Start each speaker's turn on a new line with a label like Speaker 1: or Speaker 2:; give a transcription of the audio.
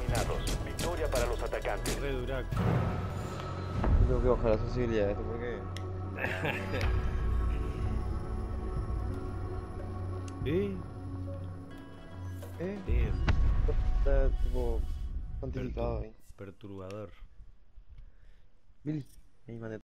Speaker 1: eliminados. Victoria para los atacantes.
Speaker 2: Re duraco.
Speaker 3: Tengo que bajar la sensibilidad de esto porque...
Speaker 2: ¿Eh?
Speaker 3: ¿Eh?
Speaker 2: Damn.
Speaker 3: Está tipo... cuantificado ahí.
Speaker 2: Perturbador.
Speaker 3: Billy, ahí mandé